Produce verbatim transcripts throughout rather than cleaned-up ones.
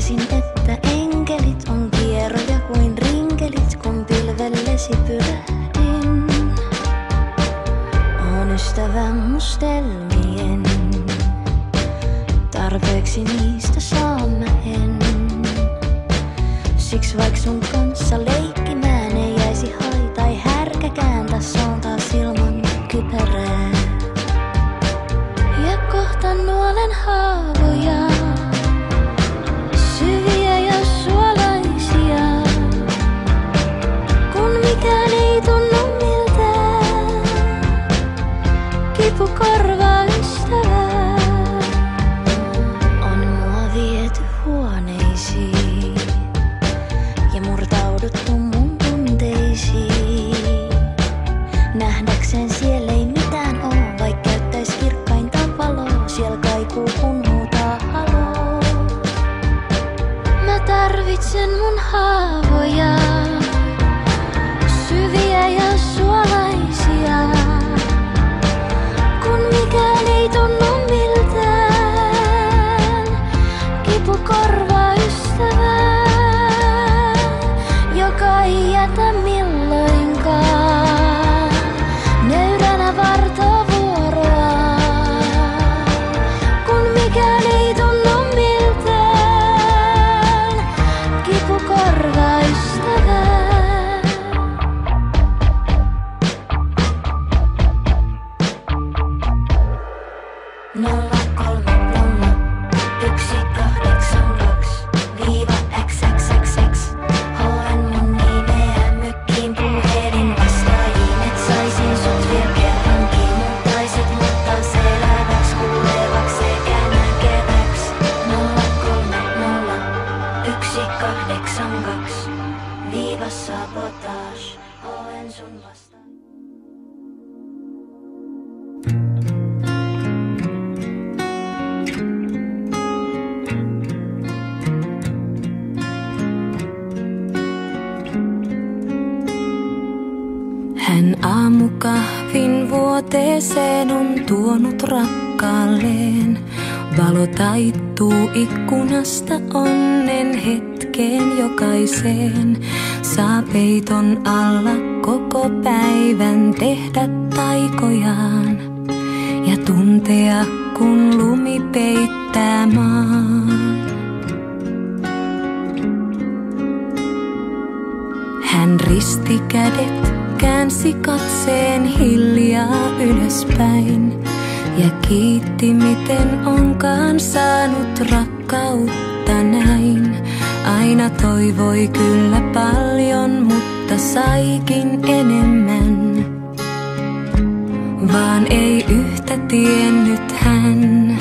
tiesin, että enkelit on kieroja kuin rinkelit, kun pilvellesi pyrähdin. On ystävä mustelmien, tarpeeksi niistä saan mä en. Siks vaik sun kanssa leikkimään ei jäisi haitai härkäkään, tässä on taas ilman kypärää. Ja kohta nuolen haavoja, syviä ja suolaisia, kun mikään ei tunnu miltään. Kipu korvaa ystävää, on mua viety huoneisiin ja murtauduttu mun tunteisiin. Nähdäkseen siellä ei mitään oo, vaik käyttäis kirkkainta valoa. Siellä kaikuu kun huutaa haloo. Mä tarvitsen mun haavoja, syviä ja suolaisia, kun mikään ei tunnu miltään. Kipu korvaa ystävää, joka ei jätä milloinkaan nöyränä vartovuoroa, kun mikään ei tunnu miltään. Kipu korvaa ystävää. Nolla kolme nolla yksi kahdeksan kaksi viiva xxxx. Hoen mun nimeä mykkiin puhelin vastaajiin, et saisin sut vielä kerrankin. Muuttaisit mutta seläväks, kuulevaks sekä näkeväks. Nolla kolme nolla yksi kahdeksan kaksi viiva sabotage. Hoen sun vastaan. Hän aamukahvin vuoteeseen on tuonut rakkaalleen. Valo taittuu ikkunasta onnen hetkeen jokaiseen. Saa peiton alla koko päivän tehdä taikojaan ja tuntea kun lumi peittää maan. Hän risti kädet, käänsi katseen hiljaa ylöspäin ja kiitti miten onkaan saanut rakkautta näin. Aina toivoi kyllä paljon, mutta saikin enemmän, vaan ei yhtä tiennyt hän.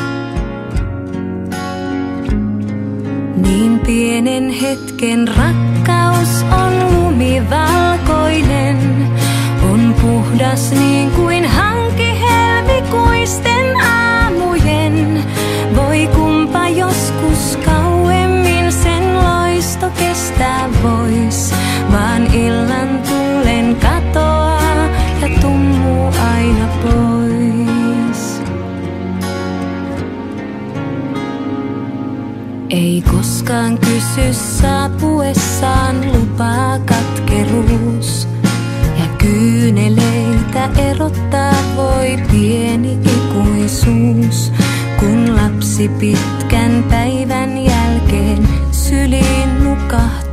Niin pienen hetken rakkaus on lumivalkoinen, on puhdas niin kuin hanki helmikuisten aamujen. Voi kumpa joskus kauemmin sen loisto kestää vois, vaan illan tulen katoaa ja tummuu aina pois. Ei koskaan kysy saapuessaan lupaa katkeruus, ja kyyneleitä erottaa voi pieni ikuisuus, kun lapsi pitkän päivän jälkeen syliin nukahtaa.